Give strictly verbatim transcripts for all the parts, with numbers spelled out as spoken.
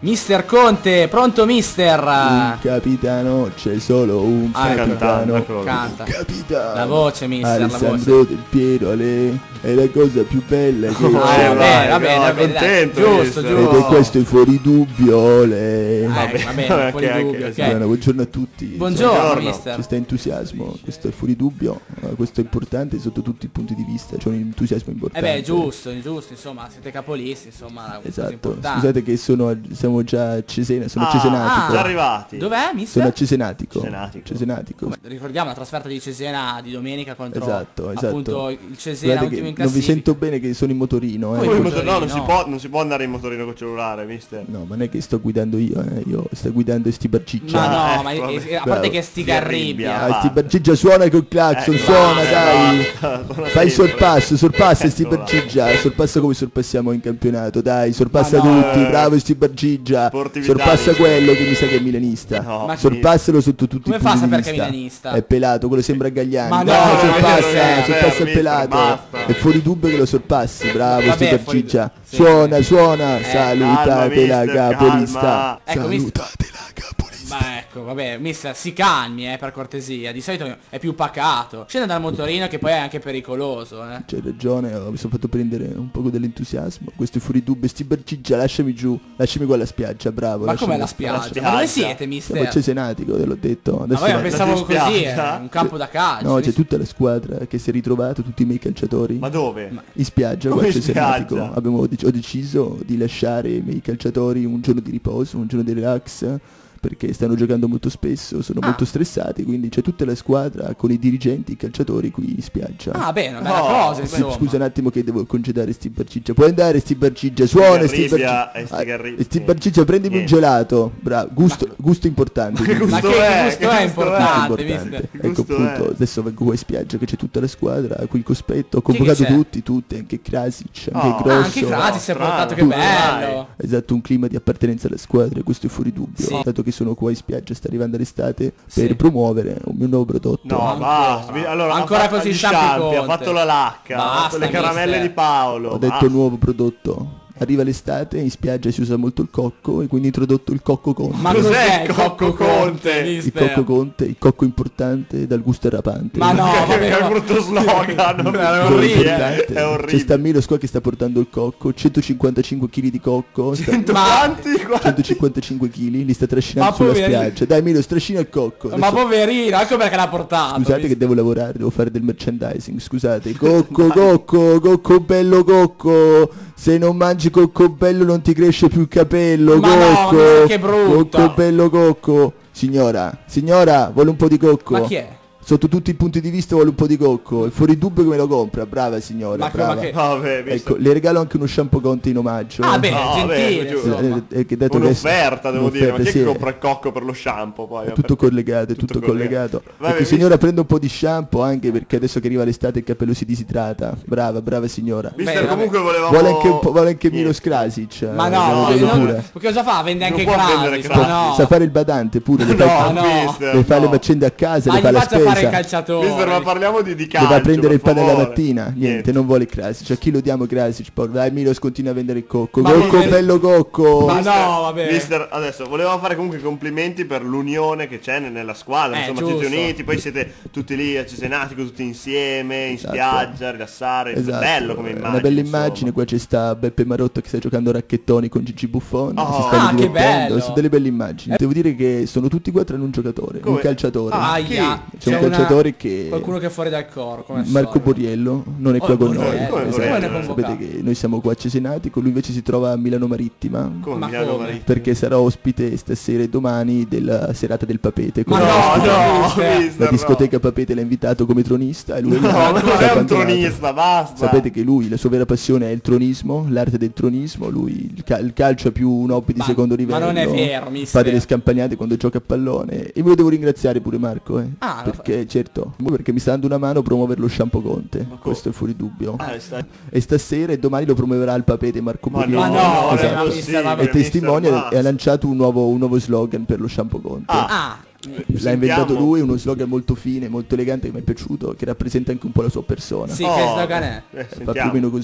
Mister Conte, pronto mister? Un capitano, c'è solo un Ah, capitano. Canta. Capitano. La voce mister, la Alessandro voce. Del Piero, le... è la cosa più bella che Ah, va c'è. bene, va bene, no, va bene, dai. contento, Giusto, mister. Ed è giusto. questo è fuori dubbio, le... Eh, va bene, fuori ok, dubbio, ok. ok. Buona, buongiorno a tutti. Buongiorno Buongiorno. mister. C'è sta entusiasmo, questo è fuori dubbio, eh, questo è importante sotto tutti i punti di vista, c'è un entusiasmo Eh importante. beh, giusto, giusto, insomma, siete capolisti, insomma, una cosa Esatto, importante. scusate che sono a- siamo già a Cesena, sono a Ah, Cesenatico. già arrivati. Dov'è Sono mister? a Cesenatico. Cesenatico. Cesenatico. Come- Ricordiamo la trasferta di Cesena di domenica contro Esatto, esatto. appunto il Cesena Guardate ultimo che in non vi classifica. sento bene che sono in motorino, eh. Come Poi in il motor- no, non si, motorino? può, non si può andare in motorino col cellulare, mister. No, ma non è che sto guidando io, eh. Io sto guidando sti barciccia. Ma no, ecco, ma vabbè. eh, a parte Bravo. che sti Si garribbia. arrabbia. Ah, sti barciccia suona col clacson, Eh, suona, basta, dai. basta, suona Fai il sempre. sorpasso, sorpassa sti Eccola. barciggia, sorpassa come sorpassiamo in campionato, dai, sorpassa Ma no. tutti, bravo sti barciggia. Sportività, Sorpassa mister. quello che mi sa che è milanista. No, Ma- Sorpassalo sotto tutti Come i fa a punti di sapere che è vista. milanista? È pelato, quello sembra Gagliani. Ma no, Dai, non è sorpassa, vero, sorpassa il mister, pelato. basta. È fuori dubbio che lo sorpassi, bravo sti Vabbè, fuori barciggia. du- sì. Suona, suona, Eh, salutate la calma, mister, capolista. calma. Ecco, mister- Salutate la capolista. Ma ecco, vabbè, mister, si calmi, eh, per cortesia. Di solito è più pacato. Scende dal motorino che poi è anche pericoloso, eh. C'hai ragione, oh, mi sono fatto prendere un po' dell'entusiasmo. Questo è fuori dubbio, sti barciggia, lasciami giù, lasciami qua alla spiaggia, bravo. Ma lasciami com'è la qua. spiaggia? la Ma dove spiaggia. siete, Siamo a mister? Cesenatico, te l'ho detto. Ma Adesso voi la- pensavo la così, spiaggia? eh, un campo da calcio. No, c'è mister. tutta la squadra che si è ritrovato, tutti i miei calciatori. Ma dove? In spiaggia, Come qua a in Cesenatico. spiaggia? Abbiamo dec- ho deciso di lasciare i miei calciatori un giorno di riposo, un giorno di relax, perché stanno giocando molto spesso, sono Ah. molto stressati, quindi c'è tutta la squadra con i dirigenti, i calciatori qui in spiaggia. Ah, bene, una bella No, cosa, beh, Sì, insomma. scusa un attimo che devo congedare sti barciggia. Puoi andare sti barciggia, suona sti Garribbia barciggia. e sti Ah, garri- e sti sì. barciggia, prendimi un Niente. gelato. Bravo, gusto, gusto importante. Che quindi. Ma gusto che è? gusto Che è gusto importante, Importante. mister? Che Ecco gusto appunto, è? adesso vengo qua in spiaggia che c'è tutta la squadra, qui il cospetto, ho Chi che convocato c'è? tutti, tutti, anche Krasic, anche Oh. Ah, Grosso. anche Crasi si è strano. portato, che Tutti. bello. Esatto, un clima di appartenenza alla squadra, questo è fuori dubbio. Sì. Dato che sono qua in spiaggia, sta arrivando l'estate, Sì. per promuovere un mio nuovo prodotto. No, Ancora. basta. Mi- Allora, Ancora ha fatto così gli sciampi sciampi, ha Conte. fatto la lacca, ha fatto le Basta, caramelle mister. di Paolo. Ho detto Ah, nuovo prodotto. Arriva l'estate, in spiaggia si usa molto il cocco e quindi ho introdotto il cocco Conte. Ma Cos'è cos'è il il Cocco Cocco Conte, Conte? Il mister? cocco Conte, il cocco importante dal gusto rapante. Ma no, che, vabbè, che ma- brutto slogan. non- È è orribile, orribile. È C'è orribile. sta Milos qua che sta portando il cocco, centocinquantacinque chili di cocco, sta- Cento Ma- quanti? Quanti? centocinquantacinque chili, li sta trascinando Ma sulla poverino. spiaggia. Dai Milos, trascina il cocco. Ma Adesso- poverino, ecco perché l'ha portato. Scusate mister. che devo lavorare, devo fare del merchandising, scusate. Cocco, cocco, cocco bello cocco. Se non mangi cocco bello non ti cresce più il capello, Ma no, cocco. mister, che brutto. Cocco bello cocco. Signora, signora, vuole un po' di cocco? Ma chi è? Sotto tutti i punti di vista vuole un po' di cocco. È fuori dubbio che me lo compra, brava signora, Ma- brava. ma che- Vabbè, visto. Ecco, le regalo anche uno shampoo Conte in omaggio. Ah, bene, No, gentile, beh, giusto. insomma. Eh, eh, che dato che- Un'offerta devo dire, ma un'offerta, chi è sì. che compra il cocco per lo shampoo poi? È tutto collegato, è tutto, Tutto collegato. collegato. Vabbè, Ecco, visto- signora, prenda un po' di shampoo anche perché adesso che arriva l'estate il capello si disidrata. Brava, brava signora. Mister, Bene, comunque volevamo... Vuole anche, un po', vuole anche Niente. Milos Krasic. Ma eh, no, lo vedo non- pure. che cosa fa? Vende Non anche può vendere Crasi. Crasi. Ma no. Sa fare il badante pure, le No, fa, no. mister, le, fa le no. faccende a casa, Ma le gli fa la faccia fare il spesa. calciatore. Mister, ma parliamo di, di calcio, Le va a prendere il per pane la favore. mattina. Niente, non vuole Krasic. A chi lo diamo Krasic? Poi, dai Milos, continua a vendere il cocco. Ma Cocco, non- bello cocco. Ma Mister- no, vabbè. Mister, adesso volevamo fare comunque i complimenti per l'unione che c'è ne- nella squadra. Eh, Insomma, giusto. siete uniti, poi siete tutti lì a Cesenatico, tutti insieme, in Esatto. spiaggia, rilassare. Esatto, Bello come è immagine. una bella insomma. immagine. Qua c'è sta Beppe Marotta che sta giocando a racchettoni con Gigi Buffon. Oh. Si stanno Ah, che divertendo. bello. Sono delle belle immagini. Devo dire che sono tutti qua tranne un giocatore, Come? un calciatore. Ah, Aia. chi? C'è un una- calciatore che- Qualcuno che è fuori dal coro, come al Marco solito. Borriello non è Oh, qua con Borriello, noi. come Esatto. Borriello? Come ne Sapete che noi siamo qua a Cesenatico, lui invece si trova a Milano Marittima. Come Ma Milano come? Marittima? Perché sarà ospite stasera e domani della serata del Papete. Ma come no, ospite. no, mister, La no. discoteca Papete l'ha invitato come tronista e lui No, l'ha- ma l'ha non è un abbandonato. tronista, basta. Sapete che lui, la sua vera passione è il tronismo, l'arte del tronismo, lui il, ca- il calcio è più un hobby di Ma- secondo ma livello. non è vero, mister. Fa delle scampagnate quando gioca a pallone. E me lo devo ringraziare pure Marco, eh. Ah, lo perché certo, perché mi sta dando una mano a promuovere lo shampoo Conte. Questo è fuori dubbio. Ah, sta- E stasera e domani lo promuoverà il Papete Marco Ma Borriello. Ma no, non è esatto. possibile, mister, ma- E testimonia mister, e ha lanciato un nuovo, un nuovo slogan per lo shampoo Conte. Ah. Ah, L'ha inventato Sentiamo. lui, uno slogan molto fine, molto elegante che mi è piaciuto, che rappresenta anche un po' la sua persona. sì, Oh, che slogan è? eh, Fa più o sentiamo. meno così.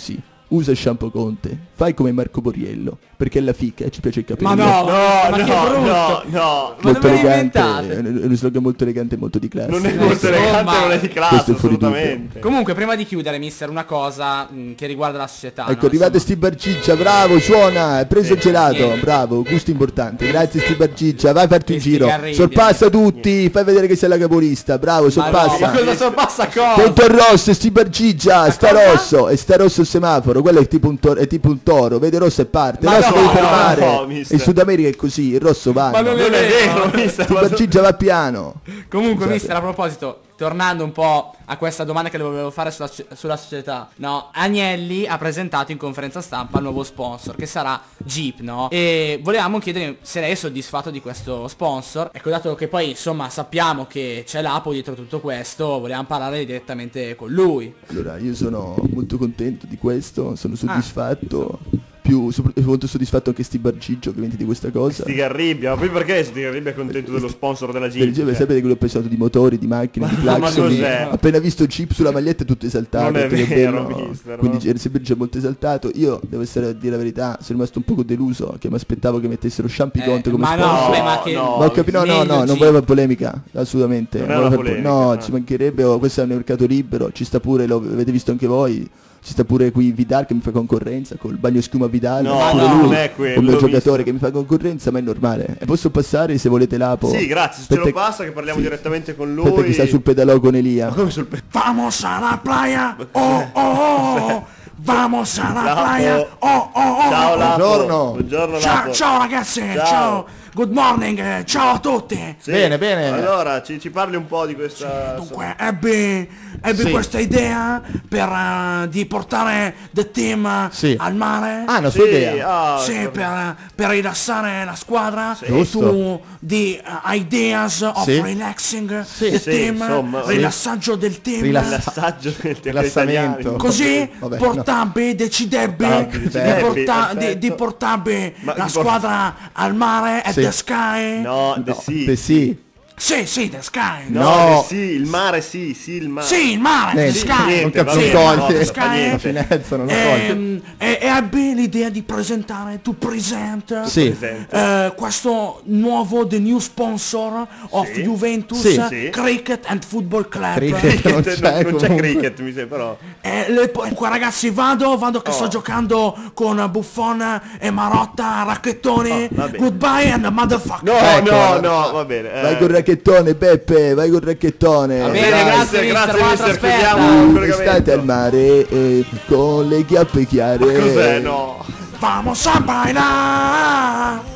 usa shampoo Conte, fai come Marco Borriello, perché è la fica e ci piace il capello. Ma no, No, ma che no, brutto. no, no. Ma Molto dove l'hai elegante, inventate? è un è uno slogan molto elegante e molto di classe. Non è Sì, molto insomma. elegante, non è di Questo classe, è fuori dubbio. assolutamente. Comunque, prima di chiudere, mister, una cosa mh, che riguarda la società. Ecco, no? arrivate Insomma. sti Barciccia, bravo, suona, hai preso il gelato, niente. bravo, gusto importante, grazie sti Barciccia, vai a farti un Questi giro, Garridia, sorpassa tutti, fai vedere che sei la capolista, bravo, Ma no, sorpassa. ma cosa sorpassa cosa? Tutto il rosso, sti Barciccia, sta cosa? rosso, e sta rosso il semaforo, quello è tipo un toro, è tipo un toro, vede rosso e parte, Ma il rosso no, devi fermare, no, mister. in Sud America è così, il rosso va. Ma non Non è vero, mister. Sti ma- Barciccia va piano. Comunque, Scusate. mister, a proposito, tornando un po' a questa domanda che le volevo fare sulla, sulla società, no? Agnelli ha presentato in conferenza stampa il nuovo sponsor, che sarà Jeep, no? E volevamo chiedere se lei è soddisfatto di questo sponsor. Ecco, dato che poi, insomma, sappiamo che c'è l'Apo dietro tutto questo, volevamo parlare direttamente con lui. Allora, io sono molto contento di questo, Ah. sono soddisfatto, più sopra- molto soddisfatto anche sti Barciccio che venti di questa cosa. Sti Garribbia, ma poi perché Sti Garribbia è contento dello sponsor della Per Jeep? esempio, Cioè, sapete che l'ho pensato di motori, di macchine, di ma clacson. cos'è? Appena visto Jeep sulla maglietta è tutto esaltato. Non è ha detto che vero, bello. mister, Quindi no? c'era sempre c'è molto esaltato. Io devo essere a dire la verità, sono rimasto un poco deluso, che mi aspettavo che mettessero Sciampi Eh, Conte come ma no, sponsor. vabbè, ma che... No, Ma ho capito, no, no, meglio no, non Jeep. volevo polemica, assolutamente. Non Non era volevo una fare po- polemica, no, no. ci mancherebbe, oh, questo è un mercato libero, ci sta pure, lo avete visto anche voi. Ci sta pure qui Vidal che mi fa concorrenza col bagno schiuma Vidal, No, pure no, lui, non è quello, un bel l'ho giocatore visto. che mi fa concorrenza, ma è normale. E posso passare se volete l'Apo? Sì, grazie, se ce lo Aspetta- passa che parliamo sì. direttamente con lui. Aspetta che sta sul pedalò con Elia. Come sul pe- Vamos a la playa, oh oh oh, vamos a la Lapo. playa, oh oh oh. Ciao Lapo. Buongiorno. Buongiorno Ciao, Lapo. ciao ragazzi, Ciao. ciao, good morning, eh, ciao a tutti. Sì. Bene, bene. Allora, ci, ci parli un po' di questa... Dunque, ebbi, ebbi Sì. questa idea per eh, di portare the team Sì. al mare. Ah, una Sì, sua idea. ah, Sì, per, per rilassare la squadra Giusto. su di uh, ideas of Sì. relaxing Sì. the Sì, team, insomma, sì. rilassaggio del team. Rilassa- L'assaggio del tempo Rilassamento. italiano. Così Vabbè, portabbi, decidebbi Ah, di, decidebbi, porta- perfetto. di, di portarbi Ma la chi por- squadra al mare e Sì. the sky. No, No, de- sì. beh, sì. Sì, sì, the sky. No, No. de- sì, il mare sì, sì, il mare. Sì, il mare, Niente, the sky. niente, non va Sì, bene, il no, mare, the fa sky. niente. Finezza, non lo coglie. Ehm, E, e ebbi l'idea di presentare, to present Sì. Presente. eh, questo nuovo, the new sponsor of Sì. Juventus Sì. Sì. Cricket and Football Club. Cricket. Cricket, Non non c'è non c'è comunque. cricket, mi sembra, però. E le, poi, qua ragazzi vado, vado che Oh. sto giocando con Buffon e Marotta, racchettoni. Oh, va bene. Goodbye and motherfucker. No, Ecco, no, guarda. no, va bene. eh. Vai col racchettone, Beppe, vai col racchettone. Va bene, Dai. grazie, mister, grazie, buona mister, trasferta. chiudiamo il Estate collegamento. al mare eh, con le chiappe chiare. Cos'è, no? Vamos a bailar.